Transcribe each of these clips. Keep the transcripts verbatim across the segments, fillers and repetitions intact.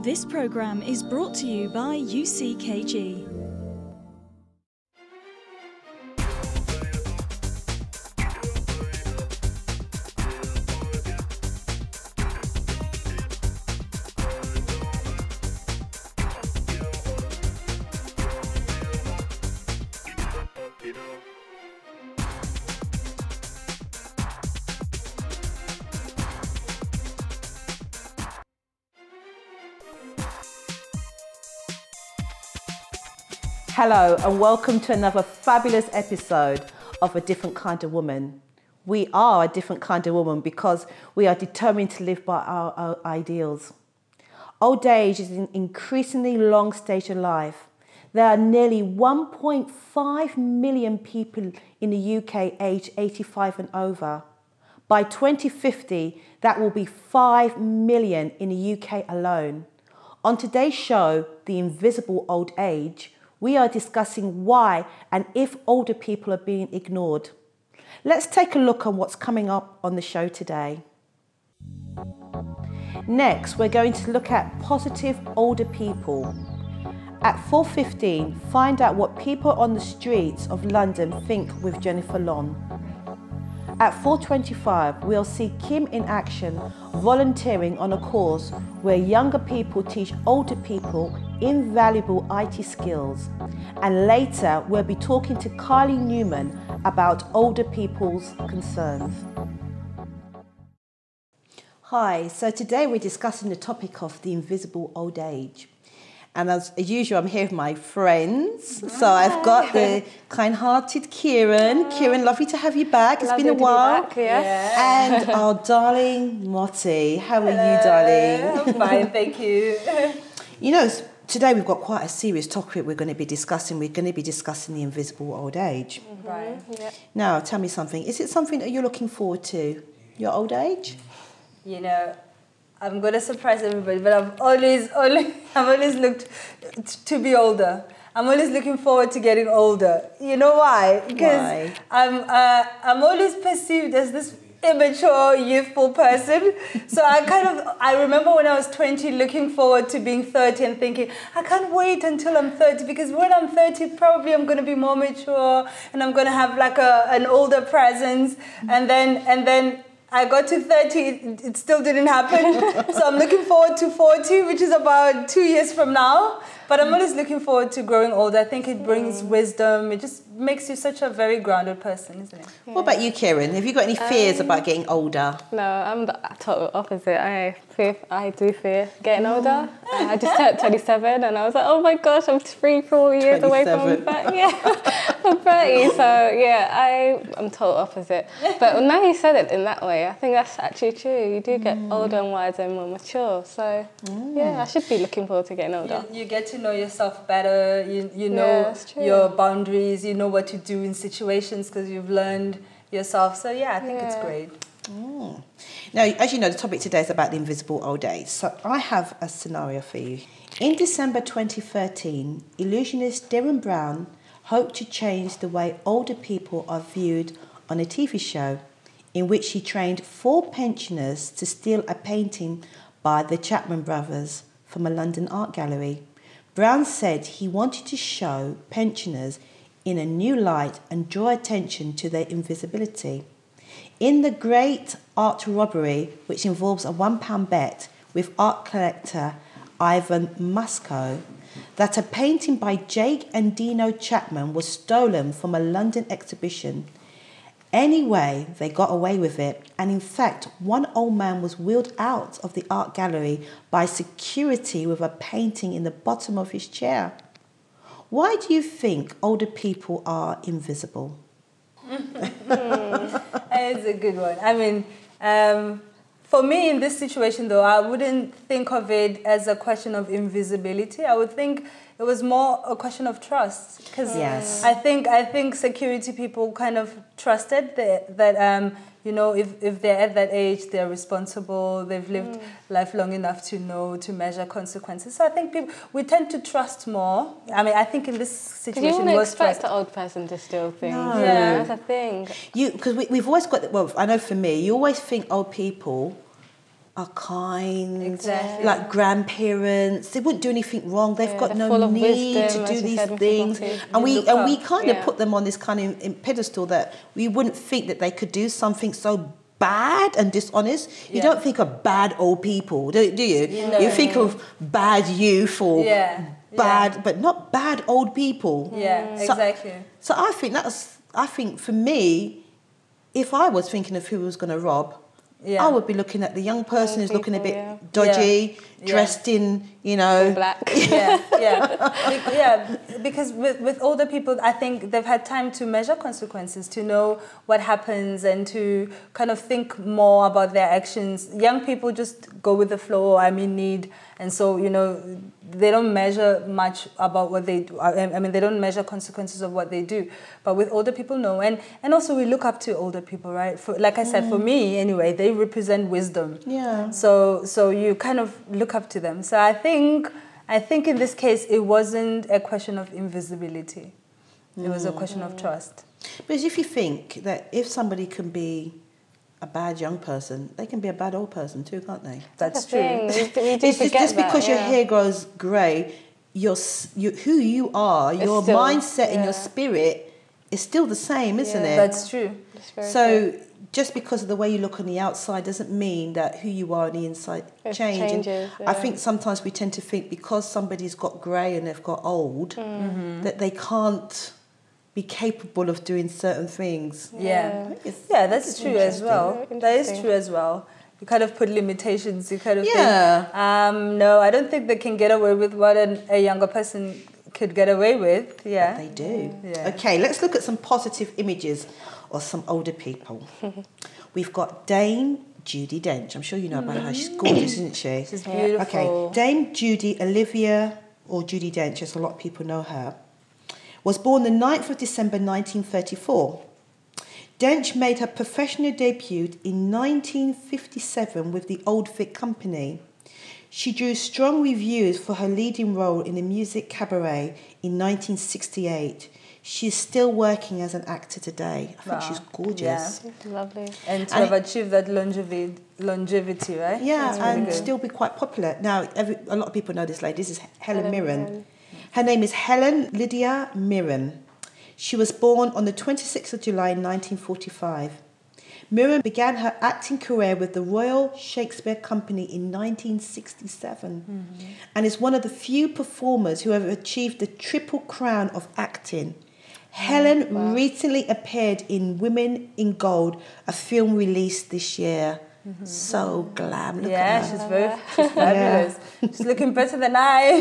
This programme is brought to you by U C K G. Hello and welcome to another fabulous episode of A Different Kind of Woman. We are a different kind of woman because we are determined to live by our, our ideals. Old age is an increasingly long stage of life. There are nearly one point five million people in the U K aged eighty-five and over. By twenty fifty, that will be five million in the U K alone. On today's show, The Invisible Old Age, we are discussing why and if older people are being ignored. Let's take a look on what's coming up on the show today. Next, we're going to look at positive older people. At four fifteen, find out what people on the streets of London think with Jennifer Long. At four twenty-five, we'll see Kim in action, volunteering on a course where younger people teach older people invaluable I T skills. And later, we'll be talking to Kylie Newman about older people's concerns. Hi, so today we're discussing the topic of the invisible old age. And as usual, I'm here with my friends. Hi. So I've got the kind-hearted Kieran. Hi. Kieran, lovely to have you back. It's lovely been a while. To be back, yeah. And our darling Motti. How are Hello. you, darling? I'm fine, thank you. You know, today we've got quite a serious topic we're going to be discussing. We're going to be discussing the invisible old age. Right. Yeah. Now, tell me something. Is it something that you're looking forward to, your old age? You know, I'm going to surprise everybody, but I've always, always, I've always looked t- to be older. I'm always looking forward to getting older. You know why? Because why? I'm, uh, I'm always perceived as this immature, youthful person. So I kind of, I remember when I was twenty, looking forward to being thirty and thinking, I can't wait until I'm thirty, because when I'm thirty, probably I'm going to be more mature and I'm going to have like a an older presence. And then, and then, I got to thirty, it, it still didn't happen. So I'm looking forward to forty, which is about two years from now. But I'm always looking forward to growing older. I think it brings mm. wisdom. It just makes you such a very grounded person, isn't it? Yeah. What about you, Kieran? Have you got any fears um, about getting older? No, I'm the total opposite. I fear, I do fear getting older. I just turned twenty-seven and I was like, oh my gosh, I'm three, four years away from thirty. Yeah, from thirty. So yeah, I, I'm total opposite. But now you said it in that way, I think that's actually true. You do get mm. older and wiser and more mature. So mm. yeah, I should be looking forward to getting older. You, you get to know yourself better. You you know yeah, your boundaries. You know what to do in situations because you've learned yourself. So yeah, I think yeah. it's great. Mm. Now, as you know, the topic today is about the invisible old age. So I have a scenario for you. In December twenty thirteen, illusionist Derren Brown hoped to change the way older people are viewed on a T V show in which he trained four pensioners to steal a painting by the Chapman brothers from a London art gallery. Brown said he wanted to show pensioners in a new light and draw attention to their invisibility. In The Great Art Robbery, which involves a one pound bet with art collector Ivan Musco, that a painting by Jake and Dino Chapman was stolen from a London exhibition. Anyway, they got away with it, and in fact, one old man was wheeled out of the art gallery by security with a painting in the bottom of his chair. Why do you think older people are invisible? It's a good one. I mean, um, for me in this situation though, I wouldn't think of it as a question of invisibility. I would think it was more a question of trust, because yes. I think I think security people kind of trusted that that um you know if, if they're at that age, they're responsible, they've lived mm. life long enough to know to measure consequences. So I think people we tend to trust more. I mean, I think in this situation, you wouldn't expect trust. an old person to steal things. No. Yeah, that's a thing. You because we, we've always got well. I know for me, you always think old people are kind, Exactly. like grandparents. They wouldn't do anything wrong. They've Yeah, got they're full no of need wisdom, to as do you these said, Missus things. Lottie. And we look and we up. kind of Yeah. put them on this kind of in pedestal that we wouldn't think that they could do something so bad and dishonest. You Yeah. don't think of bad old people, do, do you? You know. You think of bad youth or Yeah, bad, yeah. but not bad old people. Yeah, So- exactly. So I think that's, I think for me, if I was thinking of who was going to rob, Yeah. I would be looking at the young person Young who's looking a bit people, yeah. dodgy, Yeah. dressed in, you know. Black. yeah, yeah, Be- yeah. Because with, with older people, I think they've had time to measure consequences, to know what happens, and to kind of think more about their actions. Young people just go with the flow. I'm in need, and so you know, they don't measure much about what they do. I, I mean, they don't measure consequences of what they do. But with older people, no. And and also we look up to older people, right? For, like I said, for me anyway, they represent wisdom. Yeah. So so you kind of look up to them. So I think I think in this case it wasn't a question of invisibility. It was a question of trust. Because if you think that if somebody can be a bad young person, they can be a bad old person too, can't they? That's the true. thing. We, we do It's just, forget just because that, your yeah. hair grows grey, your, s- you, who you are, your still- mindset and yeah. your spirit is still the same, isn't Yeah. it? That's true. It's very So true. just because of the way you look on the outside doesn't mean that who you are on the inside It change. And changes, I yeah. think sometimes we tend to think because somebody's got grey and they've got old, Mm-hmm. that they can't be capable of doing certain things. Yeah. It's- Yeah, that's it's true as interesting. well. Very That is interesting. true as well. You kind of put limitations. You kind of Yeah. think, um, no, I don't think they can get away with what an, a younger person could get away with. Yeah. They do. Yeah. Okay, let's look at some positive images of some older people. We've got Dame Judi Dench. I'm sure you know about her. She's gorgeous, isn't she? She's Yeah. beautiful. Okay, Dame Judi Olivia, or Judi Dench, as a lot of people know her, was born the ninth of December nineteen thirty-four. Dench made her professional debut in nineteen fifty-seven with the Old Vic Company. She drew strong reviews for her leading role in the music Cabaret in nineteen sixty-eight. She is still working as an actor today. I think Wow. she's gorgeous. Lovely. And to And- have achieved that longevity, longevity, right? Yeah, That's really and good. still be quite popular. Now, every, a lot of people know this lady. This is Helen, Helen Mirren. Mirren. Her name is Helen Lydia Mirren. She was born on the twenty-sixth of July nineteen forty-five. Mirren began her acting career with the Royal Shakespeare Company in nineteen sixty-seven and is one of the few performers who have achieved the triple crown of acting. Helen recently appeared in Women in Gold, a film released this year. So glam, look yeah, at her. she's very she's fabulous. She's looking better than I.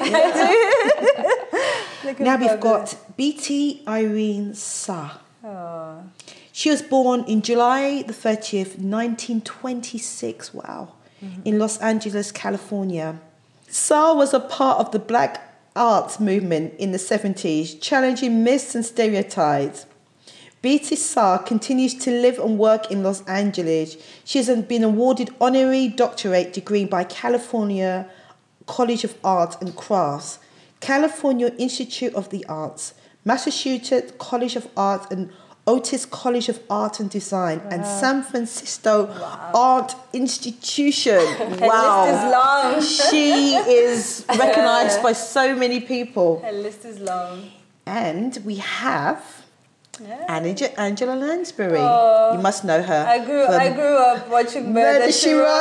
Looking Now we've fabulous. got B T Irene Sa. Oh. She was born in July the thirtieth, nineteen twenty-six, wow, in Los Angeles, California. Sa was a part of the Black arts movement in the seventies, challenging myths and stereotypes. B T Sa continues to live and work in Los Angeles. She has been awarded honorary doctorate degree by California College of Art and Crafts, California Institute of the Arts, Massachusetts College of Art and Otis College of Art and Design, and San Francisco Art Institution. Her Wow. list is long. She is recognized by so many people. Her list is long. And we have Yeah. Angela, Angela Lansbury. Oh. You must know her. I grew from I grew up watching Murder, Murder, She She Wrote.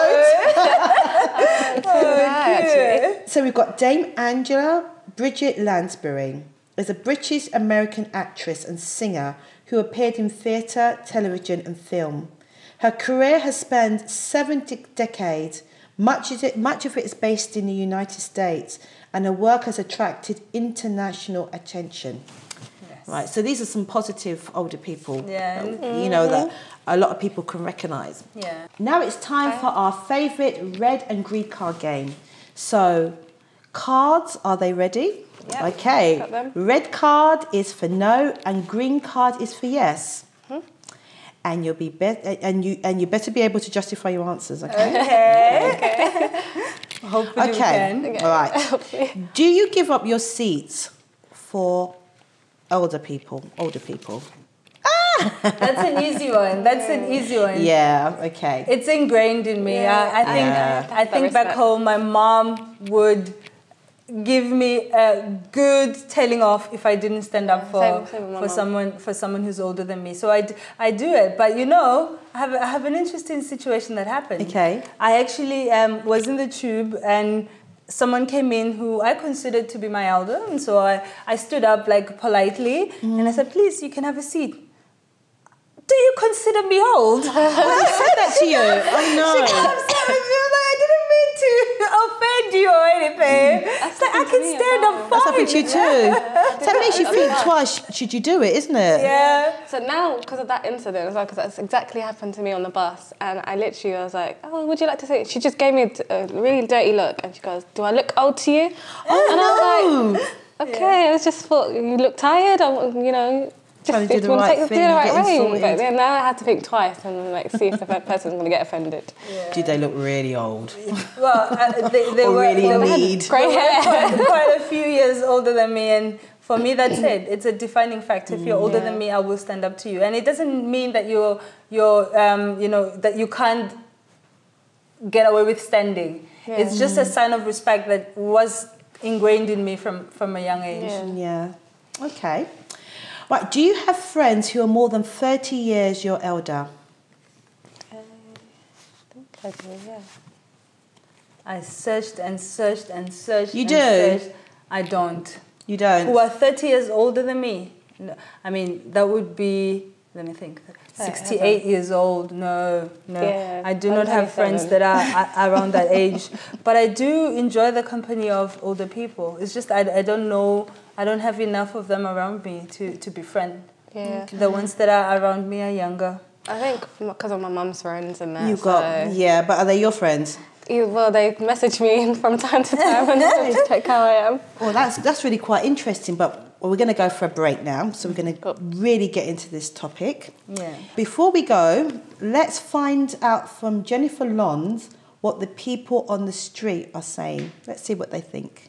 Wrote. Oh, cute. So we've got Dame Angela Bridget Lansbury is a British American actress and singer who appeared in theatre, television and film. Her career has spanned seven de- decades. Much of, it, much of it is based in the United States, and her work has attracted international attention. Yes. Right, so these are some positive older people, Yeah. that, you know, that a lot of people can recognise. Yeah. Now it's time for our favourite red and green card game. So, cards, are they ready? Yeah, Okay. got them. Red card is for no, and green card is for yes. And you'll be bet- and you and you better be able to justify your answers. Okay. Okay. Hopefully we Okay. can. All right. Do you give up your seats for older people? Older people. That's an easy one. That's an easy one. Yeah, okay. It's ingrained in me. Yeah. I, I think Yeah. I think back home, my mom would give me a good telling off if I didn't stand up for Same- same with my for mom. someone for someone who's older than me. So I, d- I do it. But you know, I have I have an interesting situation that happened. Okay. I actually um, was in the tube and someone came in who I considered to be my elder, and so I, I stood up like politely and I said, "Please, you can have a seat." Do you consider me old? Who said that to you? Oh She no. comes up and she was like, I didn't mean to offend you or anything. It's like, I can stand up fine. That's happened to you too. So that makes you think twice should you do it, isn't it? Yeah. So now, because of that incident as well, because that's exactly happened to me on the bus, and I literally was like, "Oh, would you like to say?" She just gave me a, a really dirty look, and she goes, "Do I look old to you?" Oh and I was no. like, "Okay." I was just thought you look tired. I, you know. Trying Just to do the wanna right take- thing do the and right getting way. sorted. But then now I had to think twice and like see if the person's going to get offended. Did they look really old? Well, uh, they, they Or were, really they in were need? Grey hair. quite, quite a few years older than me, and for me, that's it. It's a defining factor. If you're older Yeah. than me, I will stand up to you, and it doesn't mean that you're you're um, you know that you can't get away with standing. Yeah. It's just a sign of respect that was ingrained in me from from a young age. Yeah. Yeah. Okay. Right. Do you have friends who are more than thirty years your elder? I think I do, yeah. I searched and searched and searched. You and do? Searched. I don't. You don't. Who are thirty years older than me? No, I mean, that would be. Let me think. sixty-eight years old. No, no. Yeah, I do I'm not have friends that twenty-seven. are a- around that age. But I do enjoy the company of older people. It's just I, I don't know. I don't have enough of them around me to, to befriend. Yeah. The ones that are around me are younger. I think because of my mum's friends and that. You've got, so- yeah, but are they your friends? Yeah, well, they message me from time to time and just check how I am. Well, that's that's really quite interesting, but well, we're going to go for a break now, so we're going to really get into this topic. Yeah. Before we go, let's find out from Jennifer Lons what the people on the street are saying. Let's see what they think.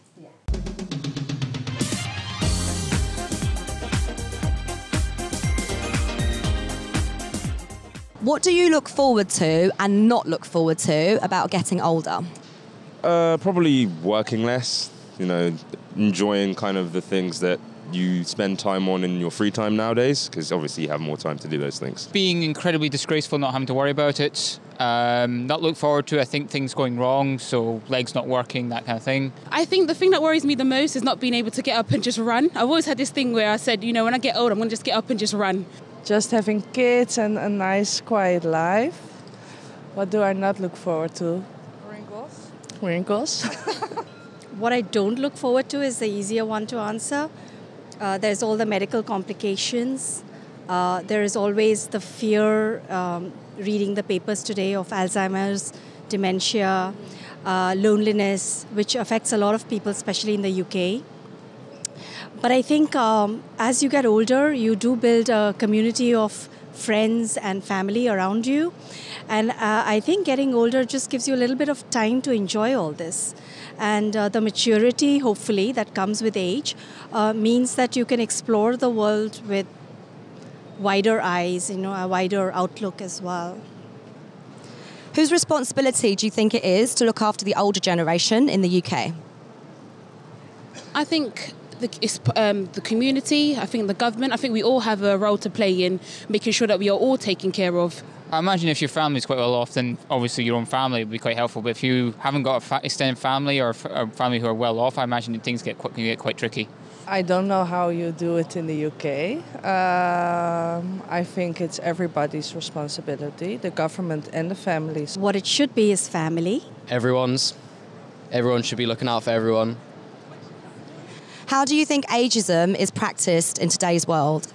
What do you look forward to and not look forward to about getting older? Uh, probably working less, you know, enjoying kind of the things that you spend time on in your free time nowadays, because obviously you have more time to do those things. Being incredibly disgraceful, not having to worry about it. Um, not look forward to, I think, things going wrong, so legs not working, that kind of thing. I think the thing that worries me the most is not being able to get up and just run. I've always had this thing where I said, you know, when I get old, I'm going to just get up and just run. Just having kids and a nice, quiet life. What do I not look forward to? Wrinkles. Wrinkles. What I don't look forward to is the easier one to answer. Uh, there's all the medical complications. Uh, there is always the fear, um, reading the papers today, of Alzheimer's, dementia, uh, loneliness, which affects a lot of people, especially in the U K. But I think um, as you get older, you do build a community of friends and family around you. And uh, I think getting older just gives you a little bit of time to enjoy all this. And uh, the maturity, hopefully, that comes with age uh, means that you can explore the world with wider eyes, you know, a wider outlook as well. Whose responsibility do you think it is to look after the older generation in the U K? I think the, it's, um, the community, I think the government, I think we all have a role to play in making sure that we are all taken care of. I imagine if your family's quite well off, then obviously your own family would be quite helpful. But if you haven't got a fa- extended family or a family who are well off, I imagine that things get quite, can get quite tricky. I don't know how you do it in the U K. Um, I think it's everybody's responsibility, the government and the families. What it should be is family. Everyone's. Everyone should be looking out for everyone. How do you think ageism is practiced in today's world?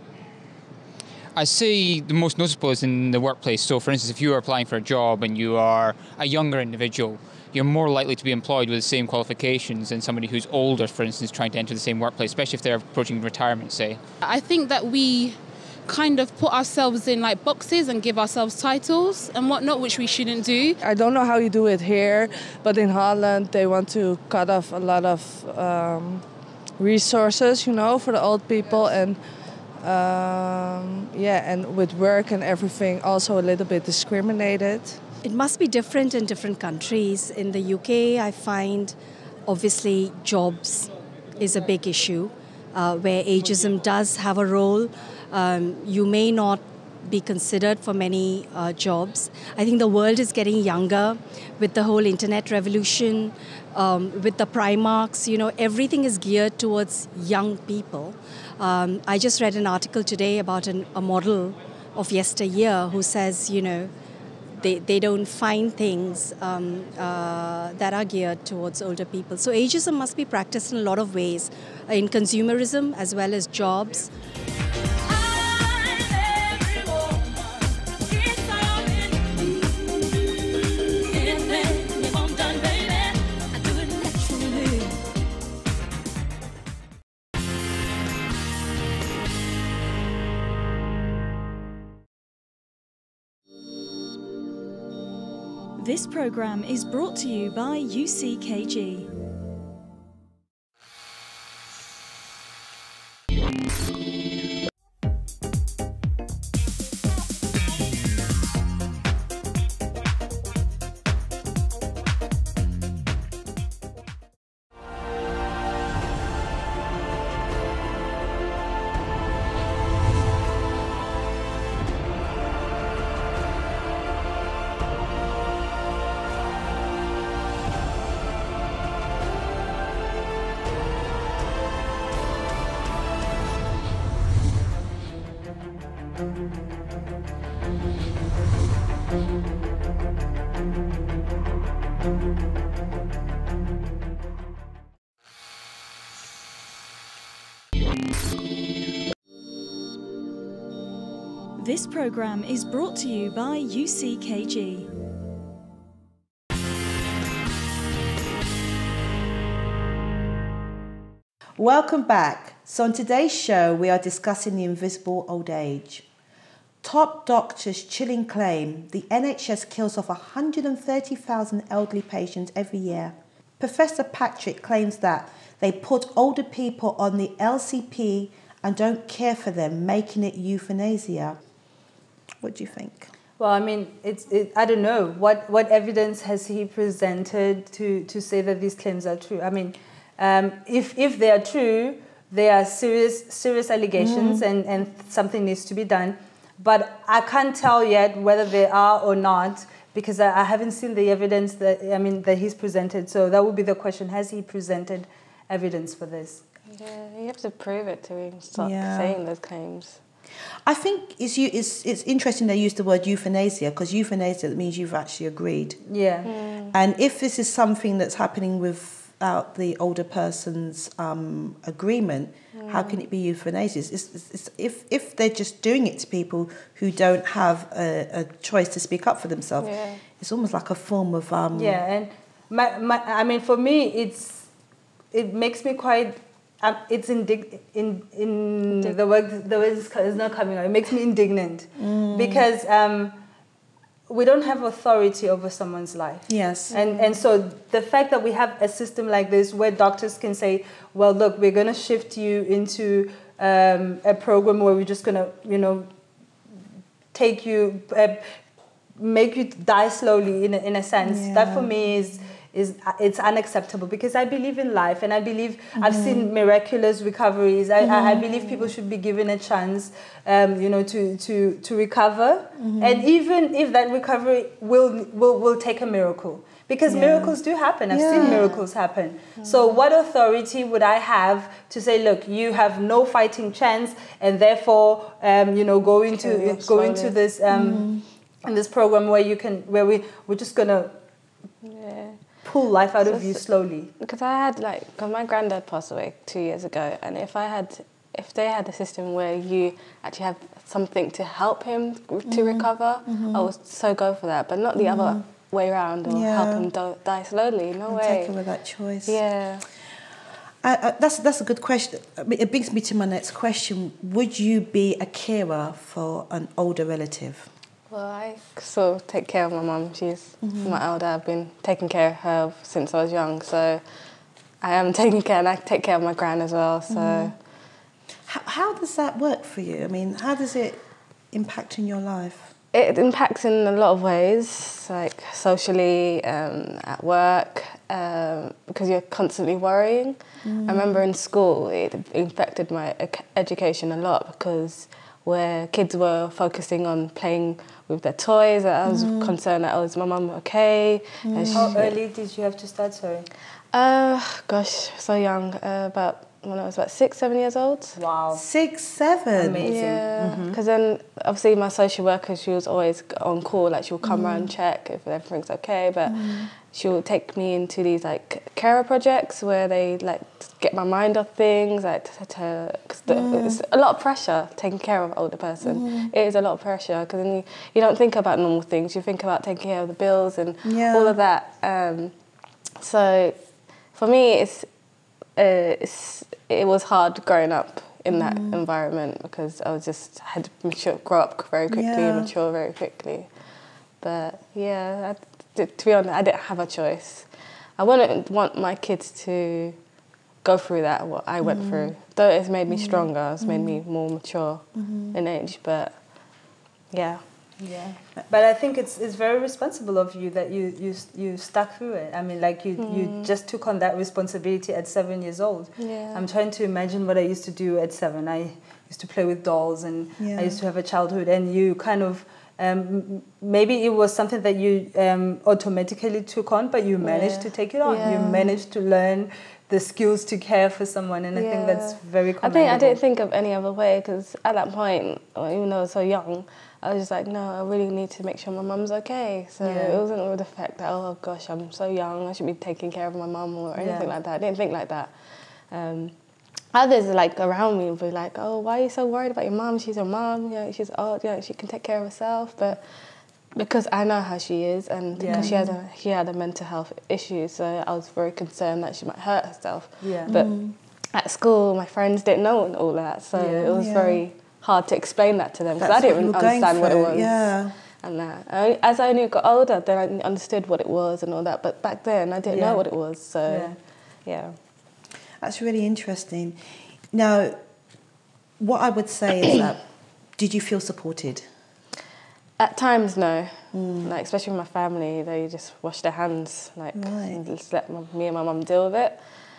I say the most noticeable is in the workplace. So, for instance, if you are applying for a job and you are a younger individual, you're more likely to be employed with the same qualifications than somebody who's older, for instance, trying to enter the same workplace, especially if they're approaching retirement, say. I think that we kind of put ourselves in like boxes and give ourselves titles and whatnot, which we shouldn't do. I don't know how you do it here, but in Holland they want to cut off a lot of um, resources, you know, for the old people. And Um, yeah, and with work and everything, also a little bit discriminated. It must be different in different countries. In the U K, I find obviously jobs is a big issue uh, where ageism does have a role. Um, you may not be considered for many uh, jobs. I think the world is getting younger with the whole internet revolution, um, with the Primarks, you know, everything is geared towards young people. Um, I just read an article today about an, a model of yesteryear who says, you know, they, they don't find things um, uh, that are geared towards older people. So ageism must be practiced in a lot of ways, in consumerism as well as jobs. This programme is brought to you by U C K G. This programme is brought to you by U C K G. Welcome back. So on today's show, we are discussing the invisible old age. Top doctors chilling claim the N H S kills off one hundred thirty thousand elderly patients every year. Professor Patrick claims that they put older people on the L C P and don't care for them, making it euthanasia. What do you think? Well, I mean, it's it, I don't know. What what evidence has he presented to, to say that these claims are true? I mean, um, if if they are true, they are serious serious allegations, mm. and, and something needs to be done. But I can't tell yet whether they are or not, because I, I haven't seen the evidence that I mean that he's presented. So that would be the question: has he presented evidence for this? Yeah, you have to prove it to even start Yeah. saying those claims. I think it's you. It's it's interesting they use the word euthanasia, because euthanasia means you've actually agreed. Yeah. Mm. And if this is something that's happening without the older person's um, agreement, Mm. how can it be euthanasia? It's, it's, it's, if if they're just doing it to people who don't have a, a choice to speak up for themselves, Yeah. it's almost like a form of um, Yeah, and my, my I mean, for me, it's it makes me quite. Um, it's indig- in in Indig- the word the word is is not coming out. It makes me indignant Mm. because um, we don't have authority over someone's life. Yes. And and so the fact that we have a system like this where doctors can say, well, look, we're going to shift you into um, a program where we're just going to, you know, take you, uh, make you die slowly in a, in a sense. Yeah. That for me is is it's unacceptable, because I believe in life, and I believe mm-hmm. I've seen miraculous recoveries. I, mm-hmm. I, I believe people should be given a chance, um, you know, to to to recover, mm-hmm. and even if that recovery will will will take a miracle, because yeah. miracles do happen. I've yeah. seen miracles happen. Mm-hmm. So what authority would I have to say, look, you have no fighting chance, and therefore, um, you know, go into Okay, go slowly. into this um, mm-hmm. in this program where you can where we we're just gonna. Yeah. Pull life out So of you it's- slowly. Because I had like, because my granddad passed away two years ago, and if I had, if they had a system where you actually have something to help him to Mm-hmm. recover, Mm-hmm. I would so go for that, but not the Mm-hmm. other way around, or Yeah. help him do- die slowly. No and way. take away that choice. Yeah. Uh, uh, that's that's a good question. I mean, it brings me to my next question. Would you be a carer for an older relative? Well, I sort of take care of my mum. She's Mm-hmm. my elder. I've been taking care of her since I was young, so I am taking care, and I take care of my gran as well. So H- how does that work for you? I mean, how does it impact in your life? It impacts in a lot of ways, like socially, um, at work, um, because you're constantly worrying. Mm. I remember in school, it affected my education a lot because where kids were focusing on playing with their toys, I was mm. concerned that, oh, is my mum okay? Mm. How early did you have to start, sorry? Uh, gosh, so young, uh, about when I was about six, seven years old. Wow. Six, seven? Amazing. Yeah, because mm-hmm. then obviously my social worker, she was always on call, like she would come mm. around and check if everything's okay, but mm. she would take me into these like carer projects where they like get my mind off things, like to, to cause the, mm. it's a lot of pressure taking care of an older person. Mm. It is a lot of pressure because then you, you don't think about normal things, you think about taking care of the bills and yeah. all of that. Um, so for me, it's, uh, it's it was hard growing up in that mm. environment because I was just had to mature, grow up very quickly, yeah. mature very quickly. But yeah, I, to be honest, I didn't have a choice. I wouldn't want my kids to go through that, what I went mm. through. Though it's made me stronger, it's mm. made me more mature mm-hmm. in age, but yeah. Yeah, but I think it's it's very responsible of you that you you you stuck through it. I mean, like you mm. you just took on that responsibility at seven years old. Yeah. I'm trying to imagine what I used to do at seven. I used to play with dolls, and yeah. I used to have a childhood. And you kind of um, maybe it was something that you um, automatically took on, but you managed yeah. to take it on. Yeah. You managed to learn the skills to care for someone, and I yeah. think that's very commendable. I think I didn't think of any other way because at that point, even though I was so young, I was just like, no, I really need to make sure my mum's okay. So yeah. it wasn't with the fact that, oh gosh, I'm so young, I should be taking care of my mum or anything yeah. like that. I didn't think like that. Um, others like around me would be like, oh, why are you so worried about your mum? She's your mum, you know, she's old, you know, she can take care of herself. But because I know how she is, and yeah. because she has a she had a mental health issue, so I was very concerned that she might hurt herself. Yeah. But mm. at school, my friends didn't know all that, so yeah. it was yeah. very hard to explain that to them because I didn't understand what it was. Yeah. And that. I, as I only got older, then I understood what it was and all that. But back then, I didn't yeah. know what it was. So, yeah. yeah. That's really interesting. Now, what I would say is that, did you feel supported? At times, no. Mm. Like, especially with my family, they just wash their hands, like, right. and just let my, me and my mum deal with it.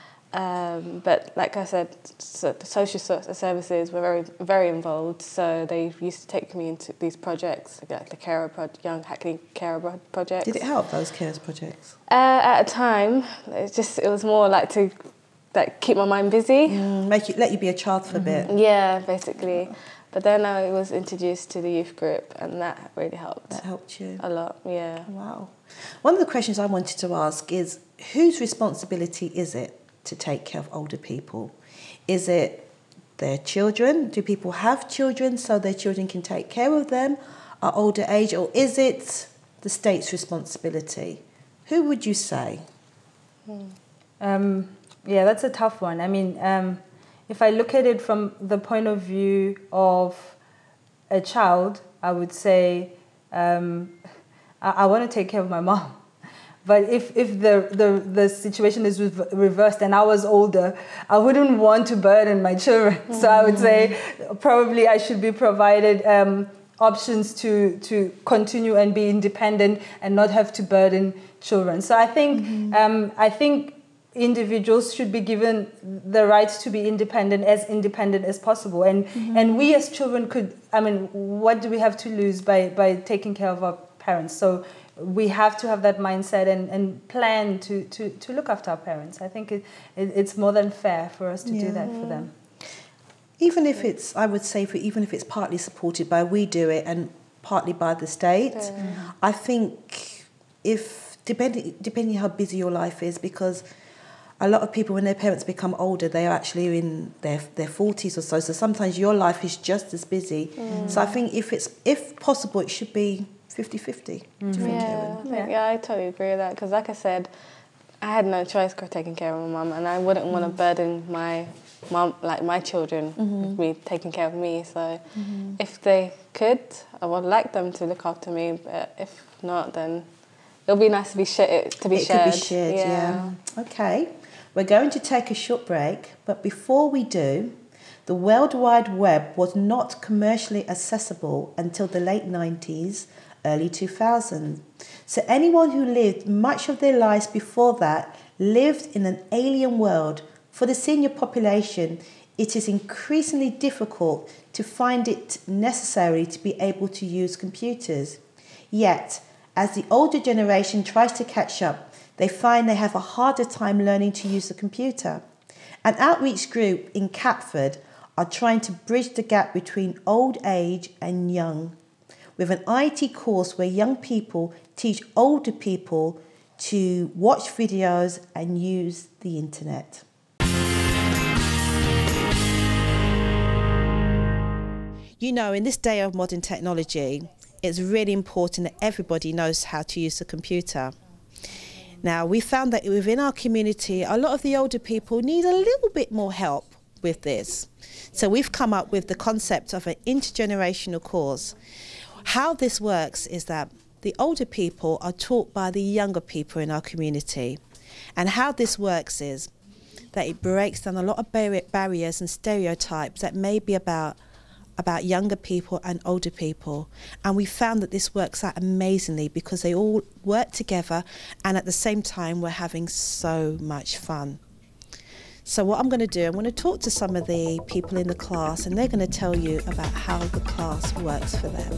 Um, but like I said, so the social services were very, very involved. So they used to take me into these projects, like the carer pro- Young Hackney Carer projects. Did it help, those carer projects? Uh, at a time, it just it was more like to like keep my mind busy, mm, make you let you be a child for mm-hmm. a bit. Yeah, basically. But then I was introduced to the youth group, and that really helped. That helped you a lot. Yeah. Wow. One of the questions I wanted to ask is, whose responsibility is it to take care of older people? Is it their children? Do people have children so their children can take care of them at older age? Or is it the state's responsibility? Who would you say? Hmm. Um, yeah, that's a tough one. I mean, um, if I look at it from the point of view of a child, I would say um, I, I want to take care of my mom. But if, if the, the, the situation is reversed and I was older, I wouldn't want to burden my children. Mm-hmm. So I would say probably I should be provided um, options to, to continue and be independent and not have to burden children. So I think mm-hmm. um, I think individuals should be given the right to be independent, as independent as possible. And mm-hmm. and we as children could, I mean, what do we have to lose by, by taking care of our parents? So we have to have that mindset and, and plan to, to, to look after our parents. I think it, it it's more than fair for us to yeah. do that for them. Even if it's, I would say, for even if it's partly supported by we do it and partly by the state, yeah. I think if, depending, depending how busy your life is, because a lot of people, when their parents become older, they are actually in their their forties or so. So sometimes your life is just as busy. Mm. So I think if it's if possible, it should be fifty-fifty. Mm-hmm. Do you think, yeah, Erin? I think, yeah, I totally agree with that. Because like I said, I had no choice for taking care of my mum, and I wouldn't mm. want to burden my mum, like my children, mm-hmm. with me taking care of me. So mm-hmm. if they could, I would like them to look after me. But if not, then it'll be nice to be sh- to be it shared. It could be shared. Yeah. yeah. Okay. We're going to take a short break, but before we do, the World Wide Web was not commercially accessible until the late nineties, early two thousands. So anyone who lived much of their lives before that lived in an alien world. For the senior population, it is increasingly difficult to find it necessary to be able to use computers. Yet, as the older generation tries to catch up, they find they have a harder time learning to use a computer. An outreach group in Catford are trying to bridge the gap between old age and young, with an I T course where young people teach older people to watch videos and use the internet. You know, in this day of modern technology, it's really important that everybody knows how to use a computer. Now, we found that within our community, a lot of the older people need a little bit more help with this. So we've come up with the concept of an intergenerational course. How this works is that the older people are taught by the younger people in our community. And how this works is that it breaks down a lot of bar- barriers and stereotypes that may be about about younger people and older people. And we found that this works out amazingly because they all work together and at the same time we're having so much fun. So what I'm going to do, I'm going to talk to some of the people in the class and they're going to tell you about how the class works for them.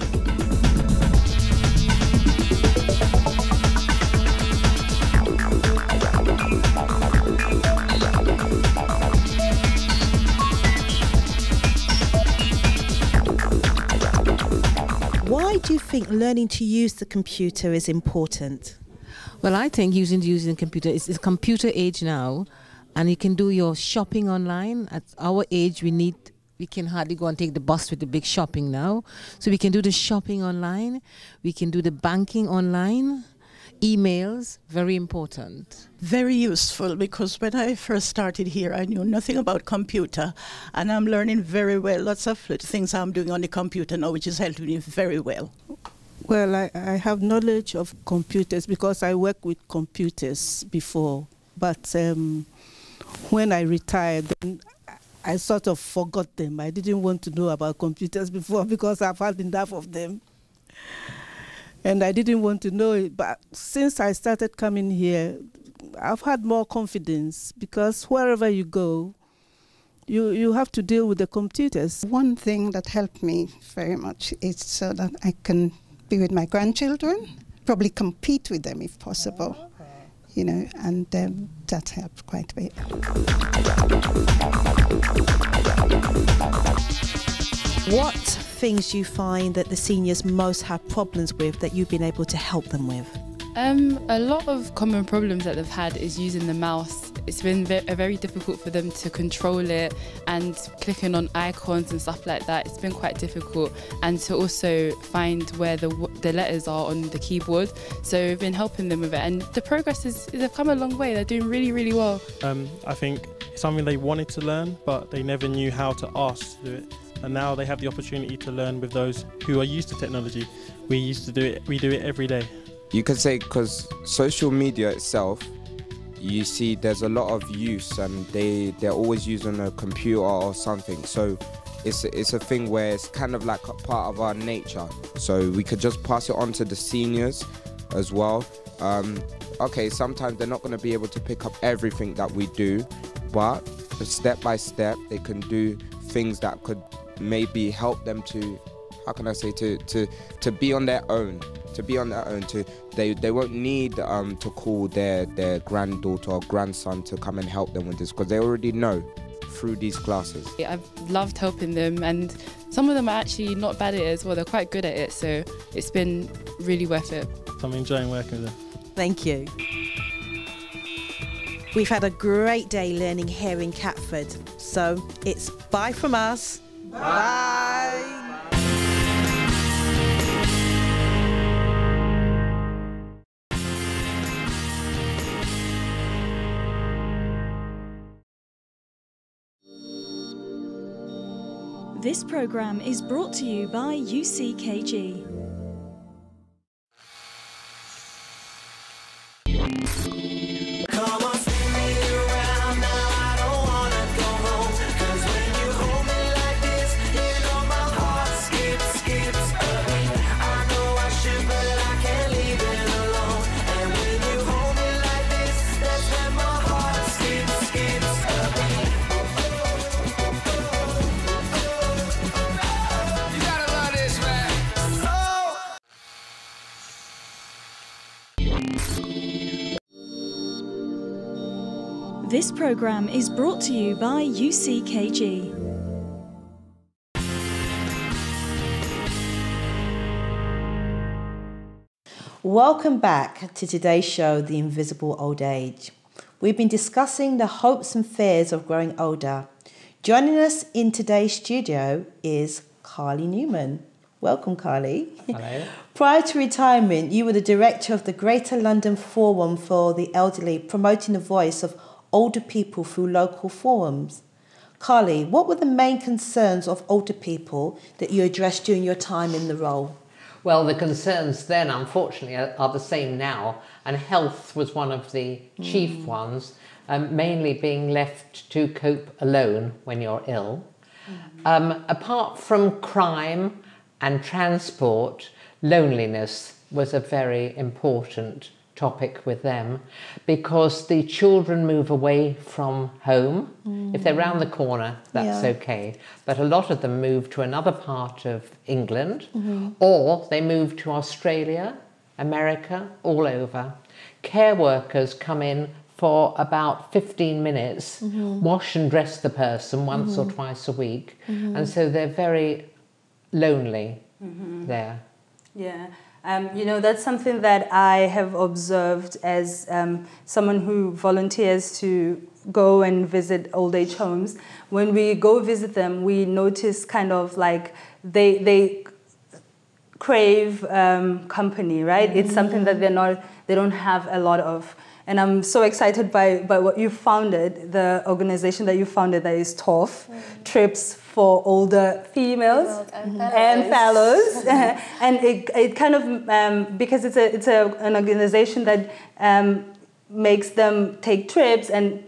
Why do you think learning to use the computer is important? Well, I think using using computer is it's computer age now, and you can do your shopping online. At our age, we need we can hardly go and take the bus with the big shopping now, so we can do the shopping online. We can do the banking online. Emails, very important. Very useful, because when I first started here, I knew nothing about computer, and I'm learning very well. Lots of things I'm doing on the computer now, which is helping me very well. Well, I, I have knowledge of computers because I worked with computers before, but um, when I retired, then I sort of forgot them. I didn't want to know about computers before because I've had enough of them. And I didn't want to know it, but since I started coming here, I've had more confidence because wherever you go, you, you have to deal with the computers. One thing that helped me very much is so that I can be with my grandchildren, probably compete with them if possible, oh, okay. you know, and um, that helped quite a bit. What things do you find that the seniors most have problems with that you've been able to help them with? Um, a lot of common problems that they've had is using the mouse. It's been ve- very difficult for them to control it, and clicking on icons and stuff like that. It's been quite difficult, and to also find where the the letters are on the keyboard. So we've been helping them with it, and the progress is they've come a long way. They're doing really, really well. Um, I think it's something they wanted to learn, but they never knew how to ask to do it. And now they have the opportunity to learn with those who are used to technology. We used to do it, we do it every day. You could say because social media itself, you see there's a lot of use and they, they're always using a computer or something. So it's, it's a thing where it's kind of like a part of our nature. So we could just pass it on to the seniors as well. Um, okay, sometimes they're not going to be able to pick up everything that we do, but step by step they can do things that could maybe help them to, how can I say, to to to be on their own, to be on their own. To they they won't need um to call their their granddaughter or grandson to come and help them with this because they already know through these classes. I've loved helping them, and some of them are actually not bad at it as well. They're quite good at it, so it's been really worth it. I'm enjoying working with them. Thank you. We've had a great day learning here in Catford, so it's bye from us. Bye. This program is brought to you by U C K G. Come on, spin me around now. I don't wanna go home. 'Cause when you hold This programme is brought to you by U C K G. Welcome back to today's show, The Invisible Old Age. We've been discussing the hopes and fears of growing older. Joining us in today's studio is Carly Newman. Welcome, Carly. Hello. Prior to retirement, you were the director of the Greater London Forum for the Elderly, promoting the voice of older people through local forums. Carly, what were the main concerns of older people that you addressed during your time in the role? Well, the concerns then, unfortunately, are, are the same now, and health was one of the chief mm. ones, um, mainly being left to cope alone when you're ill. Mm. Um, apart from crime and transport, loneliness was a very important topic with them, because the children move away from home. Mm. If they're round the corner, that's yeah. okay. But a lot of them move to another part of England, mm-hmm. or they move to Australia, America, all over. Care workers come in for about fifteen minutes, mm-hmm. wash and dress the person once mm-hmm. or twice a week. Mm-hmm. And so they're very lonely mm-hmm. there. Yeah. Um, you know, that's something that I have observed as um, someone who volunteers to go and visit old age homes. When we go visit them, we notice kind of like they they crave um, company, right? Mm-hmm. It's something that they're not, they don't have a lot of. And I'm so excited by, by what you founded, the organization that you founded that is T O F, mm-hmm. Trips for Older Females and Fellows. And, fellows. And it, it kind of, um, because it's, a, it's a, an organization that um, makes them take trips and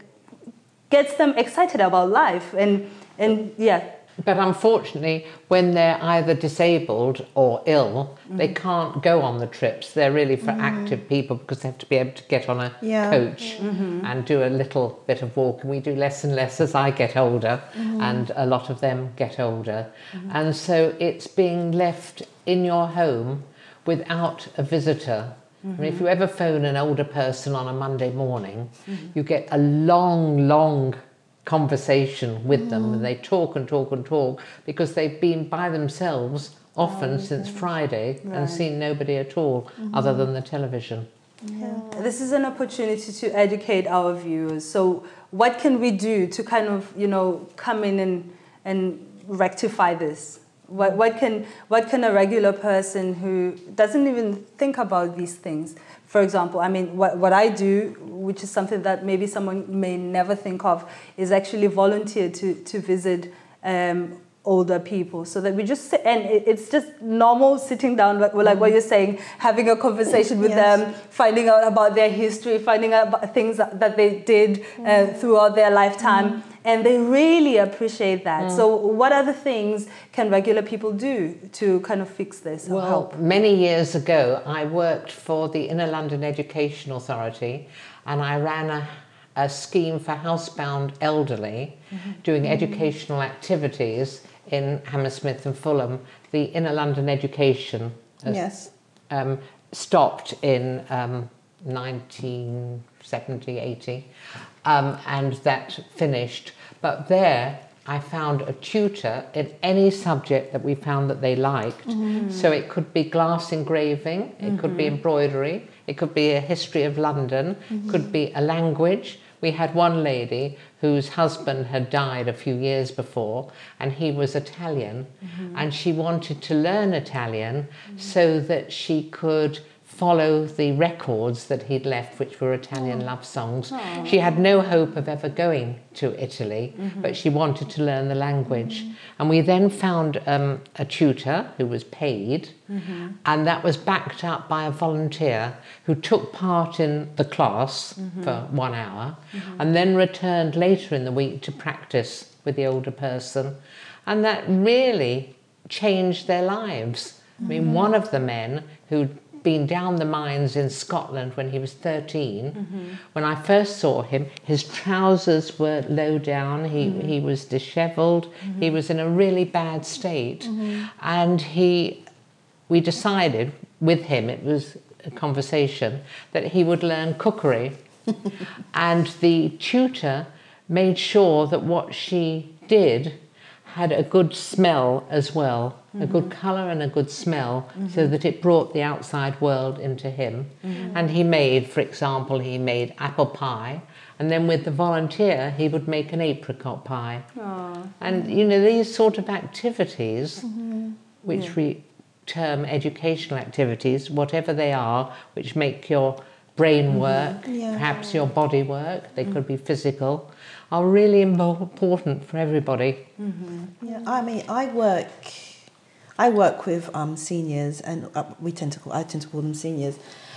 gets them excited about life. And, and yeah. But unfortunately, when they're either disabled or ill, mm. they can't go on the trips. They're really for mm. active people, because they have to be able to get on a yeah. coach mm-hmm. and do a little bit of walking. We do less and less as I get older, mm-hmm. and a lot of them get older. Mm-hmm. And so it's being left in your home without a visitor. Mm-hmm. I mean, if you ever phone an older person on a Monday morning, mm-hmm. you get a long, long conversation with mm. them, and they talk and talk and talk, because they've been by themselves often oh, okay. since Friday right. and seen nobody at all mm-hmm. other than the television. Yeah. This is an opportunity to educate our viewers. So what can we do to kind of, you know, come in and, and rectify this? What, what can what can a regular person who doesn't even think about these things, for example, I mean, what, what I do, which is something that maybe someone may never think of, is actually volunteer to, to visit um, older people, so that we just sit, and it, it's just normal sitting down, like, like what you're saying, having a conversation with yes. them, finding out about their history, finding out about things that they did uh, throughout their lifetime. Mm. And they really appreciate that. Mm. So what other things can regular people do to kind of fix this or well, help? Many years ago, I worked for the Inner London Education Authority, and I ran a, a scheme for housebound elderly, mm-hmm. doing mm-hmm. educational activities in Hammersmith and Fulham. The Inner London Education has, yes. um, stopped in um, nineteen seventy, eighty. Um, and that finished. But there I found a tutor in any subject that we found that they liked. Mm-hmm. So it could be glass engraving, it mm-hmm. could be embroidery, it could be a history of London, mm-hmm. could be a language. We had one lady whose husband had died a few years before, and he was Italian, mm-hmm. and she wanted to learn Italian mm-hmm. so that she could follow the records that he'd left, which were Italian oh. love songs. Oh. She had no hope of ever going to Italy, mm-hmm. but she wanted to learn the language. Mm-hmm. And we then found um, a tutor who was paid, mm-hmm. and that was backed up by a volunteer who took part in the class mm-hmm. for one hour, mm-hmm. and then returned later in the week to practice with the older person. And that really changed their lives. Mm-hmm. I mean, one of the men who'd been down the mines in Scotland when he was thirteen. Mm-hmm. When I first saw him, his trousers were low down, he, mm-hmm. he was dishevelled, mm-hmm. he was in a really bad state. Mm-hmm. And he, we decided with him, it was a conversation, that he would learn cookery. And the tutor made sure that what she did had a good smell as well, mm-hmm. a good colour and a good smell, mm-hmm. so that it brought the outside world into him. Mm-hmm. And he made, for example, he made apple pie, and then with the volunteer he would make an apricot pie. Aww. And you know, these sort of activities, mm-hmm. which yeah. we term educational activities, whatever they are, which make your brain work, mm-hmm. yeah. perhaps your body work, they mm-hmm. could be physical, are really important for everybody. Mm-hmm. Yeah, I mean, I work, I work with um, seniors, and uh, we tend to call, I tend to call them seniors,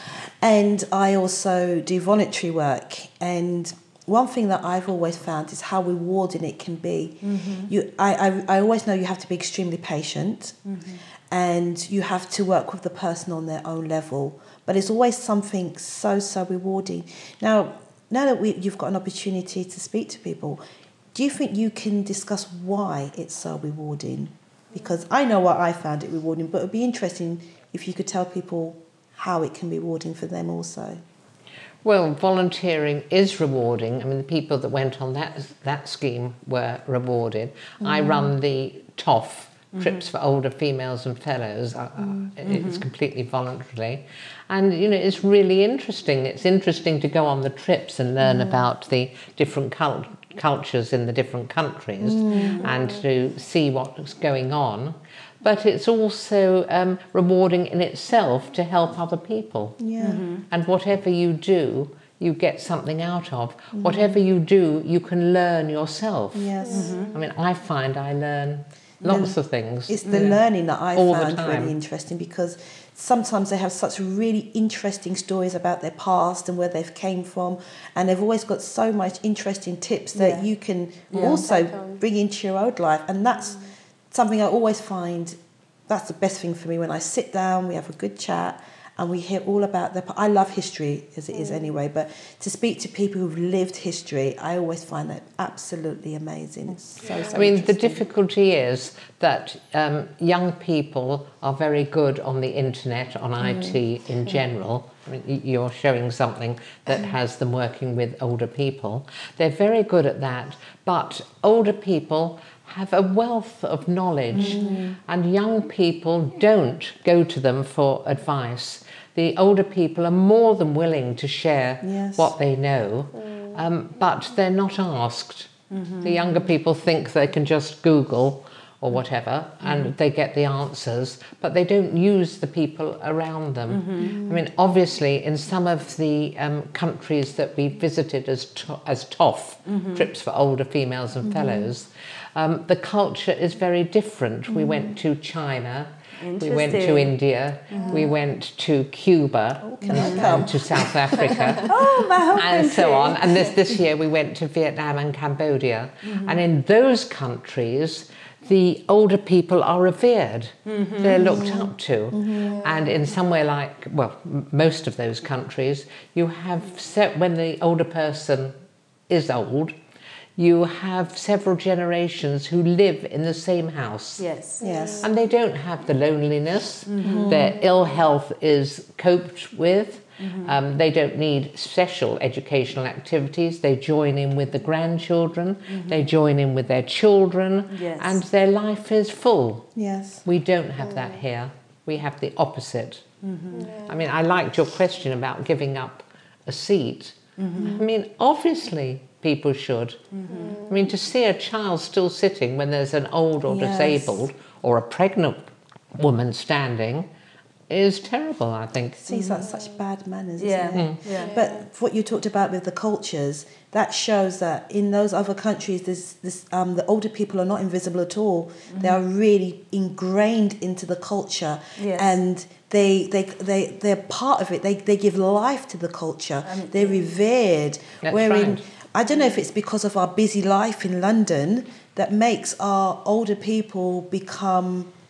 and I also do voluntary work. And one thing that I've always found is how rewarding it can be. Mm-hmm. You, I, I, I always know you have to be extremely patient, mm-hmm. and you have to work with the person on their own level. But it's always something so so rewarding. Now. Now that we, you've got an opportunity to speak to people, do you think you can discuss why it's so rewarding? Because I know why I found it rewarding, but it would be interesting if you could tell people how it can be rewarding for them also. Well, volunteering is rewarding. I mean, the people that went on that that scheme were rewarded. Mm. I run the T O F, mm-hmm. Trips for Older Females and Fellows. Mm-hmm. It's completely voluntary. And, you know, it's really interesting. It's interesting to go on the trips and learn mm. about the different cult- cultures in the different countries mm. and to see what's going on. But it's also um, rewarding in itself to help other people. Yeah. Mm-hmm. And whatever you do, you get something out of. Mm. Whatever you do, you can learn yourself. Yes. Mm-hmm. I mean, I find I learn lots the, of things. It's the yeah. learning that I All found really interesting, because sometimes they have such really interesting stories about their past and where they've came from, and they've always got so much interesting tips that yeah. you can yeah. also bring into your own life. And that's mm. something I always find, that's the best thing for me, when I sit down, we have a good chat, and we hear all about their... I love history, as it is anyway, but to speak to people who've lived history, I always find that absolutely amazing. It's so, so I mean, the difficulty is that um, young people are very good on the internet, on mm. I T in general. I mean, you're showing something that has them working with older people. They're very good at that, but older people have a wealth of knowledge, mm. and young people don't go to them for advice. The older people are more than willing to share yes. what they know, mm. um, but they're not asked. Mm-hmm. The younger people think they can just Google or whatever, and mm. they get the answers, but they don't use the people around them. Mm-hmm. I mean, obviously, in some of the um, countries that we visited as to- as T O F, mm-hmm. Trips for Older Females and mm-hmm. Fellows, um, the culture is very different. Mm-hmm. We went to China, we went to India, mm-hmm. we went to Cuba, oh, and, and to South Africa, oh, my home and country. so on. And this, this year we went to Vietnam and Cambodia. Mm-hmm. And in those countries, the older people are revered. Mm-hmm. They're looked up to. Mm-hmm. And in somewhere like, well, m- most of those countries, you have, set, when the older person is old, you have several generations who live in the same house. Yes. Yes. And they don't have the loneliness. Mm-hmm. Their ill health is coped with. Mm-hmm. Um, they don't need special educational activities. They join in with the grandchildren. Mm-hmm. They join in with their children. Yes. And their life is full. Yes. We don't have that here. We have the opposite. Mm-hmm. Yeah. I mean, I liked your question about giving up a seat. Mm-hmm. I mean, obviously people should. Mm-hmm. I mean, to see a child still sitting when there's an old or yes. disabled or a pregnant woman standing is terrible, I think. See, mm-hmm. that's such bad manners, yeah. isn't it? Mm. Yeah. But what you talked about with the cultures, that shows that in those other countries, there's this, um, the older people are not invisible at all. Mm-hmm. They are really ingrained into the culture, yes. and they they they they're part of it. They they give life to the culture. Um, they're revered. That's Wherein right. I don't know if it's because of our busy life in London that makes our older people become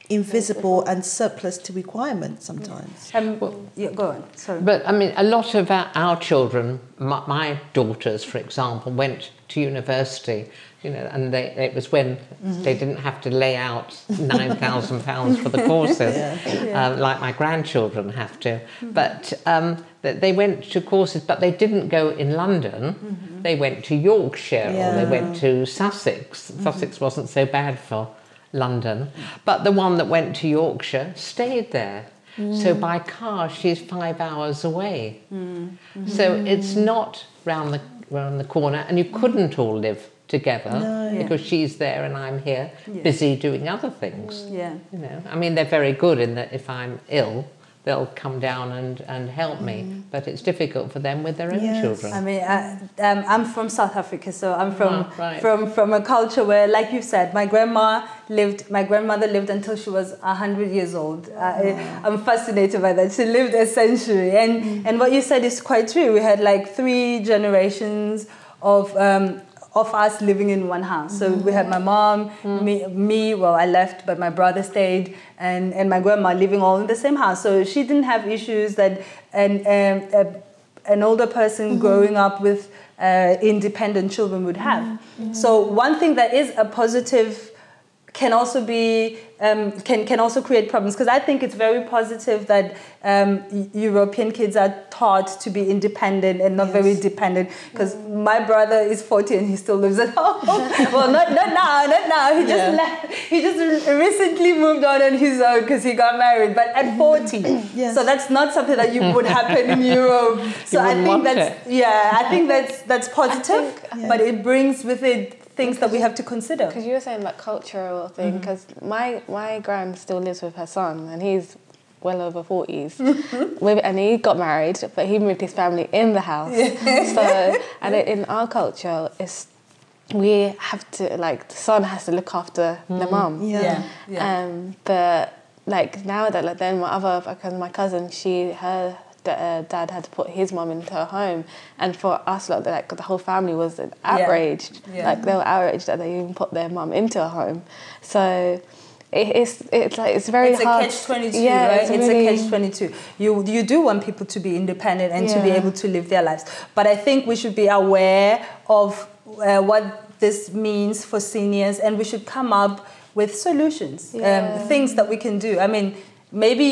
invisible and surplus to requirements sometimes. Um, yeah, go on. Sorry. But I mean, a lot of our, our children, my, my daughters, for example, went to university, you know, and they, it was when mm-hmm. they didn't have to lay out nine thousand pounds for the courses, yeah. Yeah. Uh, like my grandchildren have to. Mm-hmm. But um, they went to courses, but they didn't go in London. Mm-hmm. They went to Yorkshire yeah. or they went to Sussex. Mm-hmm. Sussex wasn't so bad for London, but the one that went to Yorkshire stayed there. Mm. So by car, she's five hours away. Mm. Mm-hmm. So it's not round the round the corner, and you couldn't all live together no, because yeah. she's there and I'm here, yeah. busy doing other things. Yeah, you know. I mean, they're very good in that if I'm ill, they'll come down and, and help me, mm. but it's difficult for them with their own yes. children. I mean, I, um, I'm from South Africa, so I'm from oh, right. from from a culture where, like you said, my grandma lived. My grandmother lived until she was a hundred years old. Oh. I, I'm fascinated by that. She lived a century, and mm. and what you said is quite true. We had like three generations of. Um, of us living in one house. So we had my mom, mm. me, me, well, I left, but my brother stayed, and, and my grandma living all in the same house. So she didn't have issues that an, um, a, an older person mm-hmm. growing up with uh, independent children would have. Mm-hmm. So one thing that is a positive can also be um, can can also create problems, because I think it's very positive that um, European kids are taught to be independent and not yes. very dependent. Because mm. my brother is forty and he still lives at home. Well, not not now, not now. He just yeah. left. He just recently moved on on his own because he got married. But at forty, yes. so that's not something that you would happen in Europe. So I think that's it. yeah, I think that's that's positive, think, yeah. but it brings with it things that we have to consider. Because you were saying that cultural thing, because mm-hmm. my, my gran still lives with her son, and he's well over forties, with, and he got married, but he moved his family in the house. Yeah. So, and it, in our culture, it's we have to, like, the son has to look after mm. the mum. Yeah. yeah. yeah. Um, but like now that, like, then my other, because my cousin, she, her, Uh, dad had to put his mum into her home, and for us, like, like the whole family was outraged. Yeah. Yeah. Like they were outraged that they even put their mum into a home. So it, it's it's like it's very it's hard. It's a catch twenty-two, yeah, right? It's, it's really... a catch twenty-two. You you do want people to be independent and yeah. to be able to live their lives, but I think we should be aware of uh, what this means for seniors, and we should come up with solutions, yeah. um, things that we can do. I mean. Maybe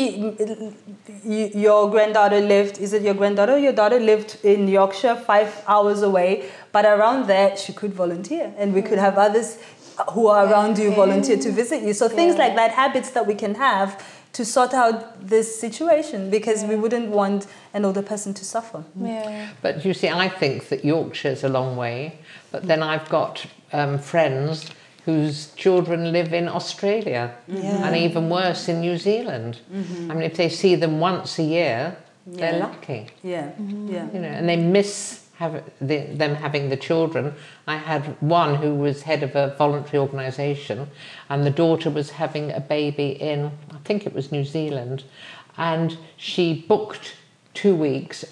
your granddaughter lived, is it your granddaughter or your daughter lived in Yorkshire, five hours away, but around there she could volunteer, and we could have others who are around you volunteer to visit you. So things like that, habits that we can have to sort out this situation, because we wouldn't want an older person to suffer. Yeah. But you see, I think that Yorkshire's a long way, but then I've got um, friends whose children live in Australia, yeah. and even worse in New Zealand. Mm-hmm. I mean, if they see them once a year, yeah. they're lucky. Yeah, mm-hmm. yeah. You know, and they miss have the, them having the children. I had one who was head of a voluntary organisation, and the daughter was having a baby in, I think it was New Zealand, and she booked two weeks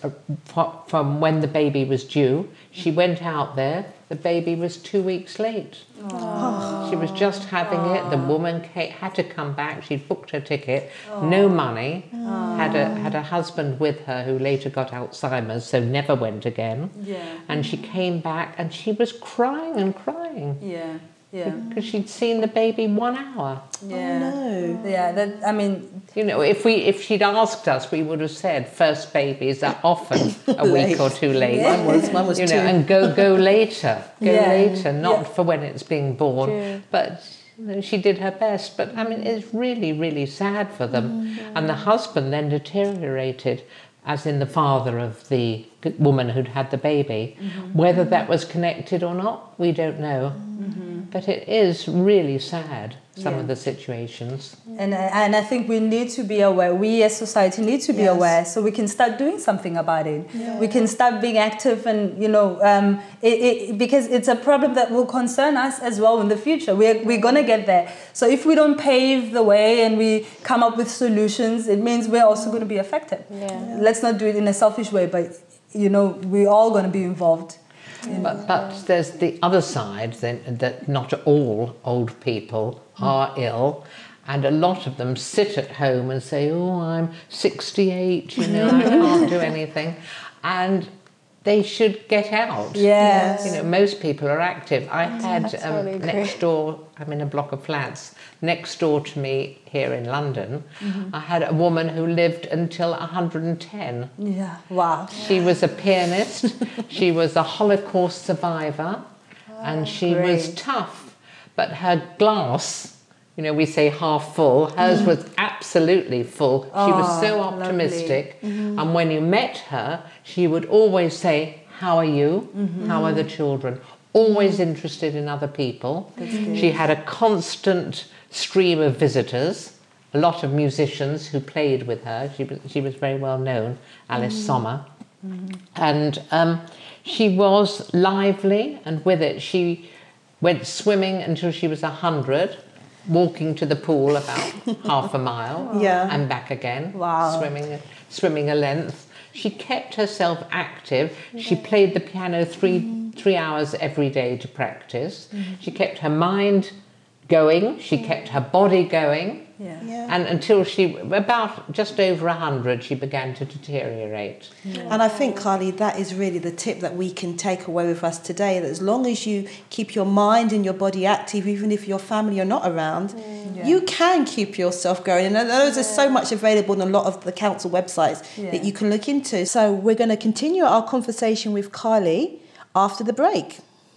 from when the baby was due. She went out there, the baby was two weeks late. Aww. She was just having Aww. it. The woman had to come back. She'd booked her ticket, Aww. no money, Aww. had a had a husband with her who later got Alzheimer's, so never went again. Yeah. And she came back and she was crying and crying. Yeah. Yeah. Because she'd seen the baby one hour. Yeah. Oh, no. Yeah, that, I mean... You know, if we if she'd asked us, we would have said first babies are often a week or two late. Yeah. Mine was, mine was you two. know, and go, go later. Go yeah. later, not yeah. for when it's being born. Yeah. But you know, she did her best. But, I mean, it's really, really sad for them. Mm-hmm. And the husband then deteriorated, as in the father of the woman who'd had the baby. Mm-hmm. Whether that was connected or not, we don't know. Mm-hmm. But it is really sad, some yeah. of the situations. And and I think we need to be aware, we as society need to be yes. aware, so we can start doing something about it. Yeah. We can start being active, and, you know, um, it, it, because it's a problem that will concern us as well in the future. We're, we're going to get there. So if we don't pave the way and we come up with solutions, it means we're also going to be affected. Yeah. Yeah. Let's not do it in a selfish way, but, you know, we're all going to be involved. But, but there's the other side, then, that not all old people are ill, And a lot of them sit at home and say, oh, I'm sixty-eight, you know, I can't do anything. And they should get out. Yes. You know, most people are active. I had I um, totally agree. next door, I'm in a block of flats, next door to me here in London, Mhm. I had a woman who lived until one hundred and ten. Yeah. Wow. She was a pianist, she was a Holocaust survivor, and she was great. tough, but her glass, you know, we say half full, hers Mm. was absolutely full. She was Oh, so lovely. optimistic, Mhm. and when you met her, she would always say, how are you? Mhm. How are the children? Always interested in other people. That's good. She had a constant stream of visitors, a lot of musicians who played with her. She was, she was very well known, Alice Mhm. Sommer. Mhm. And um, she was lively, and with it she went swimming until she was a hundred, walking to the pool about half a mile Yeah. and back again, Wow. swimming, swimming a length. She kept herself active. She played the piano three, three hours every day to practice. She kept her mind going. She kept her body going. Yeah. And until she, about just over a hundred, she began to deteriorate. And I think, Carly, that is really the tip that we can take away with us today, that as long as you keep your mind and your body active, even if your family are not around, Yeah. you can keep yourself going. And those are so much available on a lot of the council websites Yeah. that you can look into. So we're going to continue our conversation with Carly after the break.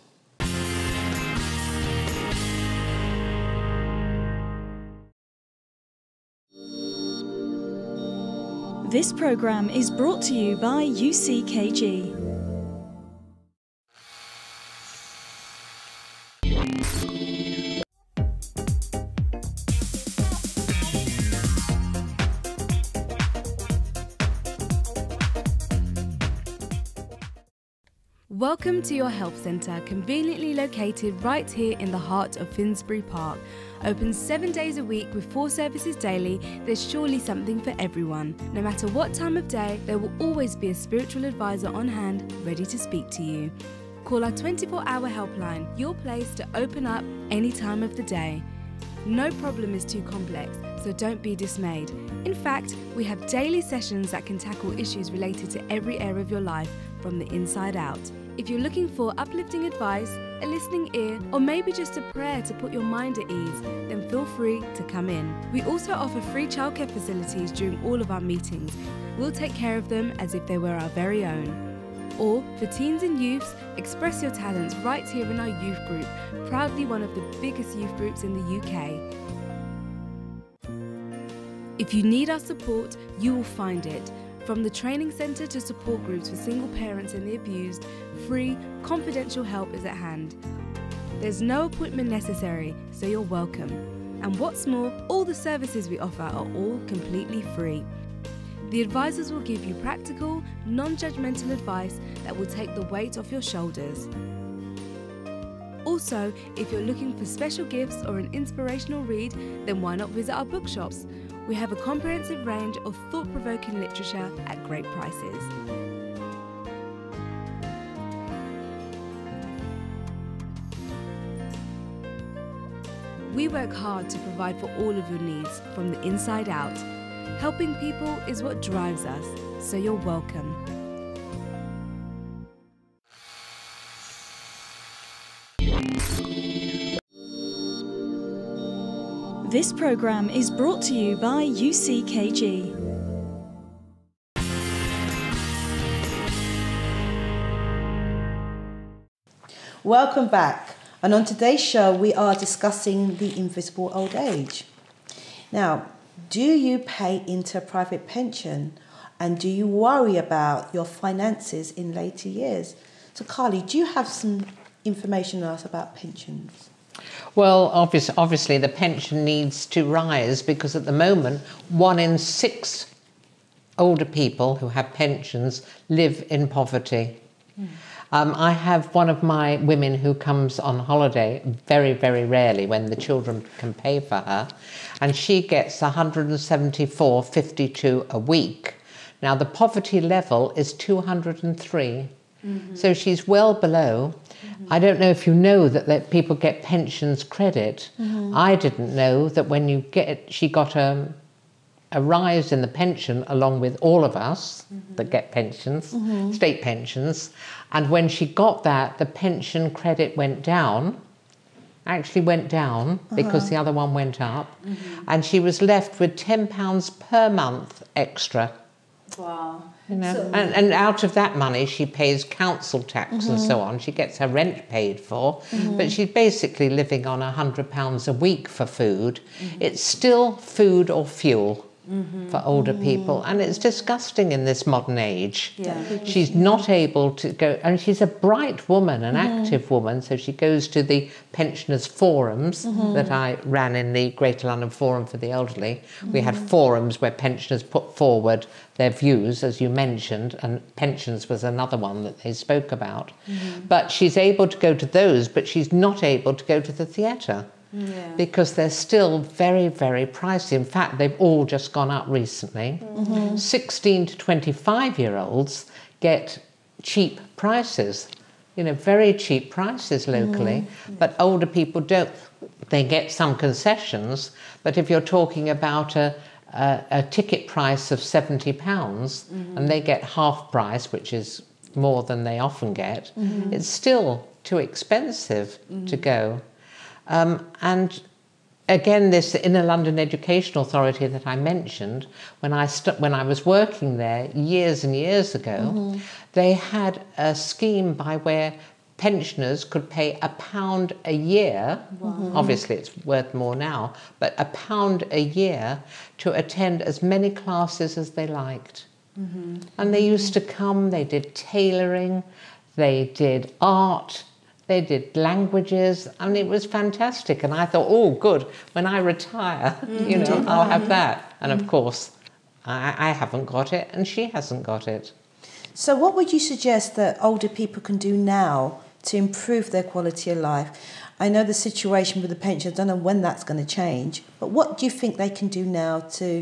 This programme is brought to you by U C K G. Welcome to your health centre, conveniently located right here in the heart of Finsbury Park. Open seven days a week with four services daily, there's surely something for everyone. No matter what time of day, there will always be a spiritual advisor on hand, ready to speak to you. Call our twenty-four hour helpline, your place to open up any time of the day. No problem is too complex, so don't be dismayed. In fact, we have daily sessions that can tackle issues related to every area of your life from the inside out. If you're looking for uplifting advice, a listening ear, or maybe just a prayer to put your mind at ease, then feel free to come in. We also offer free childcare facilities during all of our meetings. We'll take care of them as if they were our very own. Or, for teens and youths, express your talents right here in our youth group, proudly one of the biggest youth groups in the U K. If you need our support, you will find it. From the training centre to support groups for single parents and the abused, free, confidential help is at hand. There's no appointment necessary, so you're welcome. And what's more, all the services we offer are all completely free. The advisors will give you practical, non-judgmental advice that will take the weight off your shoulders. Also, if you're looking for special gifts or an inspirational read, then why not visit our bookshops? We have a comprehensive range of thought-provoking literature at great prices. We work hard to provide for all of your needs from the inside out. Helping people is what drives us, so you're welcome. This programme is brought to you by U C K G. Welcome back. And on today's show, we are discussing the invisible old age. Now, do you pay into a private pension? And do you worry about your finances in later years? So, Carly, do you have some information on us about pensions? Well, obvious, obviously the pension needs to rise because at the moment, one in six older people who have pensions live in poverty. Mm. Um, I have one of my women who comes on holiday very, very rarely when the children can pay for her, and she gets one hundred seventy-four pounds fifty-two a week. Now, the poverty level is two hundred and three. Mm-hmm. So she's well below. I don't know if you know that, that people get pensions credit. Mhm. I didn't know that when you get, she got a, a rise in the pension along with all of us that get pensions, Mhm. state pensions. And when she got that, the pension credit went down, actually went down because Uh-huh. the other one went up. And she was left with ten pounds per month extra. Wow. You know, So- and, and out of that money, she pays council tax and Mhm. so on. She gets her rent paid for, Mhm. but she's basically living on a hundred pounds a week for food. It's still food or fuel Mhm. for older people, and it's disgusting in this modern age. Yeah. She's not able to go, and she's a bright woman, an Mhm. active woman, so she goes to the pensioners' forums Mhm. that I ran in the Greater London Forum for the Elderly. We had Mhm. forums where pensioners put forward their views, as you mentioned, and pensions was another one that they spoke about. Mhm. But she's able to go to those, but she's not able to go to the theatre Yeah. because they're still very, very pricey. In fact, they've all just gone up recently. Mhm. sixteen to twenty-five year olds get cheap prices, you know, very cheap prices locally, but older people don't. They get some concessions, but if you're talking about a, a, a ticket price of seventy pounds Mhm. and they get half price, which is more than they often get, Mhm. it's still too expensive to Mhm. go. Um, and again, this Inner London Education Authority that I mentioned, when I st- when I was working there years and years ago, Mhm. they had a scheme by where pensioners could pay a pound a year. Wow. Obviously, it's worth more now, but a pound a year to attend as many classes as they liked. Mhm. And they used to come, they did tailoring, they did art, they did languages, and it was fantastic. And I thought, oh, good, when I retire, you know, Mhm. I'll have that. And of course, I, I haven't got it, and she hasn't got it. So what would you suggest that older people can do now to improve their quality of life? I know the situation with the pension, I don't know when that's going to change, but what do you think they can do now to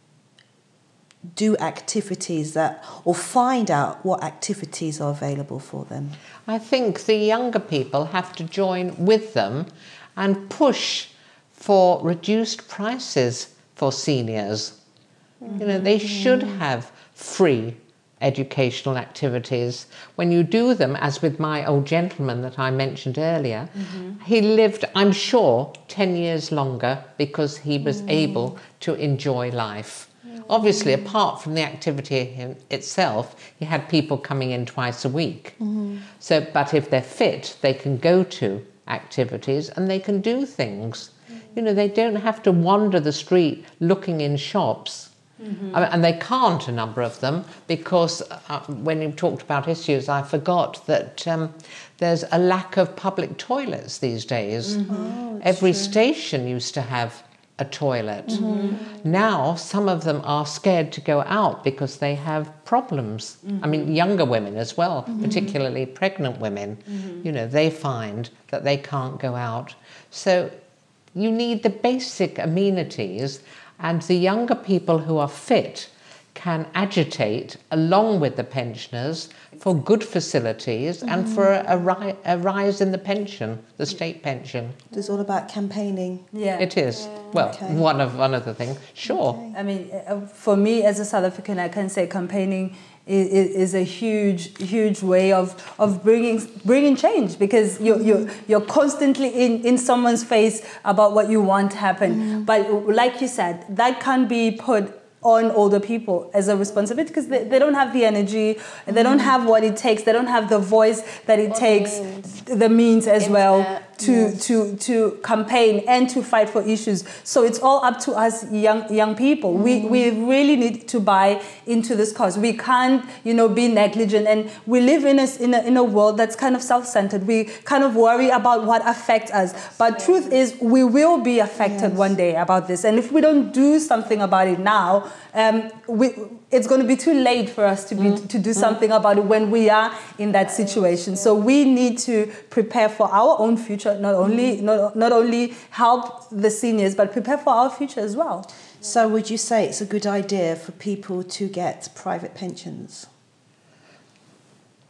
do activities that, or find out what activities are available for them? I think the younger people have to join with them and push for reduced prices for seniors. You know, they should have free educational activities. When you do them, as with my old gentleman that I mentioned earlier, he lived, I'm sure, ten years longer because he was able to enjoy life. Obviously, apart from the activity in itself, he had people coming in twice a week. So, but if they're fit, they can go to activities and they can do things. You know, they don't have to wander the street looking in shops. Mhm. I mean, and they can't, a number of them, because uh, when you talked about issues, I forgot that um, there's a lack of public toilets these days. Mhm. Oh, it's Every true. station used to have a toilet. Mhm. Now, some of them are scared to go out because they have problems. I mean, younger women as well, Mhm. particularly pregnant women, Mhm. you know, they find that they can't go out. So you need the basic amenities, and the younger people who are fit can agitate along with the pensioners for good facilities and Mhm. for a, a, ri- a rise in the pension, the state pension. It's all about campaigning. Yeah. It is. Well, Okay. one of one of the things. Sure. I mean, uh, for me as a South African, I can say campaigning is, is a huge, huge way of, of bringing bringing change, because you're you're, you're constantly in, in someone's face about what you want to happen. But like you said, that can't be put on older people as a responsibility, because they, they don't have the energy, they don't have what it takes, they don't have the voice that it takes, the means as well to, to, to campaign and to fight for issues. So it's all up to us young young people. We, we really need to buy into this cause. We can't, you know, be negligent, and we live in a, in a, in a world that's kind of self-centered. We kind of worry about what affects us. But truth is, we will be affected one day about this. And if we don't do something about it now, um, we, it's going to be too late for us to be to do something about it when we are in that situation. So we need to prepare for our own future, not only not, not only help the seniors, but prepare for our future as well. So would you say it's a good idea for people to get private pensions?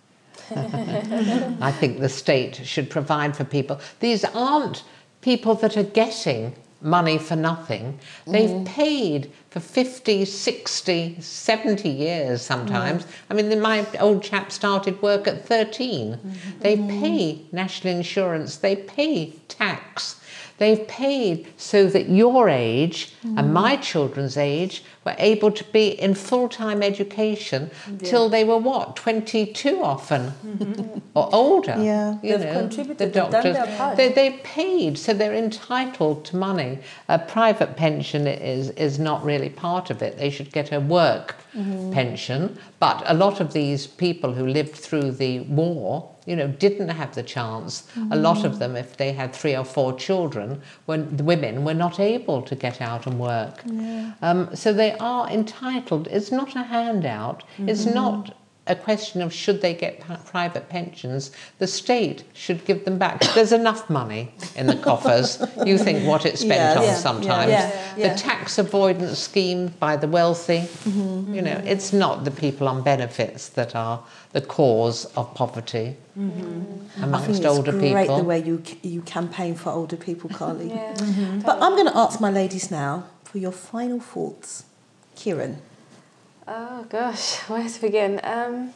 I think the state should provide for people. These aren't people that are getting money for nothing. They've Mm. paid for fifty, sixty, seventy years sometimes. I mean, my old chap started work at thirteen. They pay national insurance, they pay tax. They've paid so that your age and my children's age were able to be in full-time education till they were, what, twenty-two often, or older. Yeah. You They've know, contributed, the they've done doctors, their part. they, they paid, so they're entitled to money. A private pension is, is not really part of it. They should get a work Mhm. pension, but a lot of these people who lived through the war, you know, didn't have the chance. A lot of them, if they had three or four children, when the women were not able to get out and work. Yeah. Um, so they are entitled. It's not a handout. It's Mhm. not a question of should they get p- private pensions. The state should give them back. There's enough money in the coffers. You think what it's spent Yes. on Yeah, sometimes. yeah, yeah. The tax avoidance scheme by the wealthy, Mhm. you know, it's not the people on benefits that are the cause of poverty I think amongst it's older great people. the way you you campaign for older people, Carly. But I'm going to ask my ladies now for your final thoughts. Kieran. Oh gosh, where to begin? Um,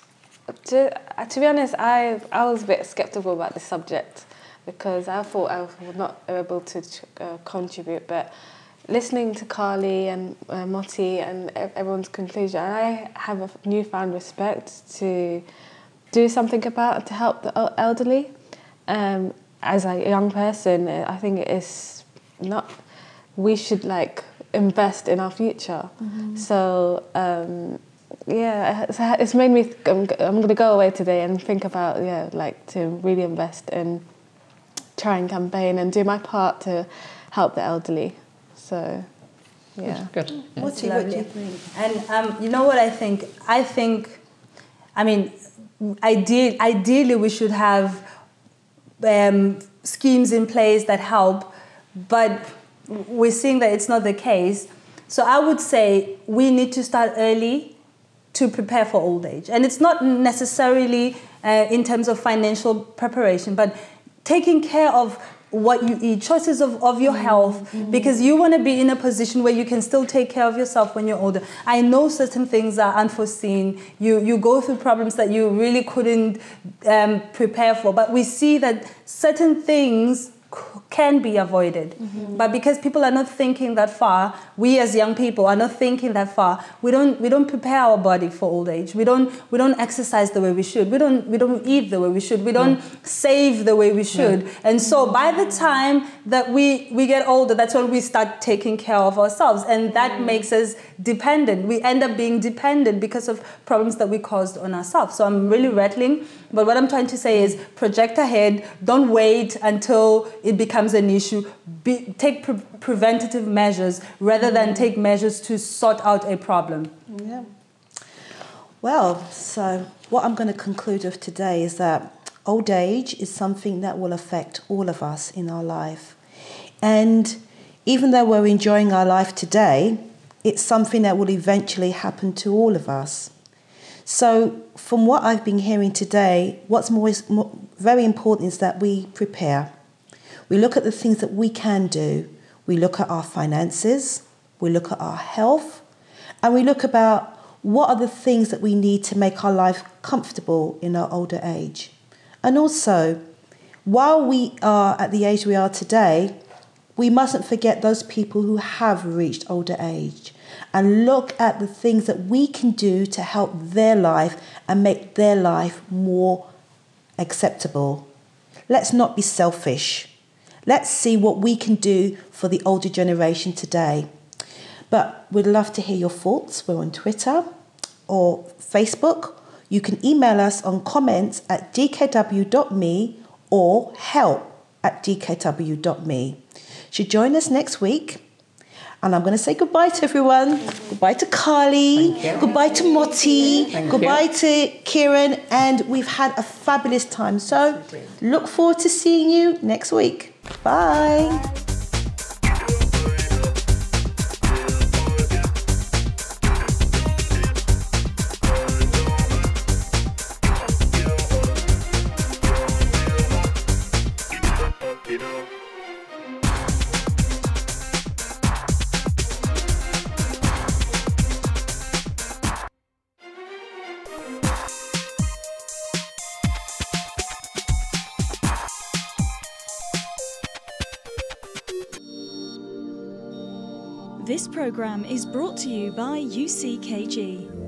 to, uh, to be honest, I I was a bit skeptical about this subject because I thought I was not able to uh, contribute. But listening to Carly and uh, Motti and ev- everyone's conclusion, I have a newfound respect to do something about to help the el- elderly. Um, as a young person, I think it is not. We should like invest in our future. Mhm. So um, yeah, it's, it's made me. Th- I'm, I'm going to go away today and think about yeah, like to really invest and try and campaign and do my part to help the elderly. So yeah, good. Motti, what do you think? And um, you know what I think? I think, I mean, ideal, ideally we should have um, schemes in place that help, but we're seeing that it's not the case. So I would say we need to start early to prepare for old age. And it's not necessarily uh, in terms of financial preparation, but taking care of what you eat, choices of, of your health, Mm-hmm. because you want to be in a position where you can still take care of yourself when you're older. I know certain things are unforeseen. You, you go through problems that you really couldn't um, prepare for, but we see that certain things can be avoided. Mm-hmm. But because people are not thinking that far, we as young people are not thinking that far. We don't we don't prepare our body for old age. We don't we don't exercise the way we should. We don't we don't eat the way we should. We don't Mm. save the way we should. Yeah. And so by the time that we we get older, that's when we start taking care of ourselves, and that Mm. makes us dependent. We end up being dependent because of problems that we caused on ourselves. So I'm really rattling, but what I'm trying to say is project ahead. Don't wait until it becomes an issue. Be, take pre- preventative measures rather than take measures to sort out a problem. Yeah. Well, so what I'm going to conclude with today is that old age is something that will affect all of us in our life. And even though we're enjoying our life today, it's something that will eventually happen to all of us. So from what I've been hearing today, what's more, is more very important is that we prepare. We look at the things that we can do. We look at our finances, we look at our health, and we look about what are the things that we need to make our life comfortable in our older age. And also, while we are at the age we are today, we mustn't forget those people who have reached older age and look at the things that we can do to help their life and make their life more acceptable. Let's not be selfish. Let's see what we can do for the older generation today. But we'd love to hear your thoughts. We're on Twitter or Facebook. You can email us on comments at d k w dot m e or help at d k w dot m e. Should join us next week. And I'm going to say goodbye to everyone. Goodbye to Carly. Goodbye to Motti. Thank goodbye you. to Kieran. And we've had a fabulous time. So look forward to seeing you next week. Bye. This programme is brought to you by U C K G.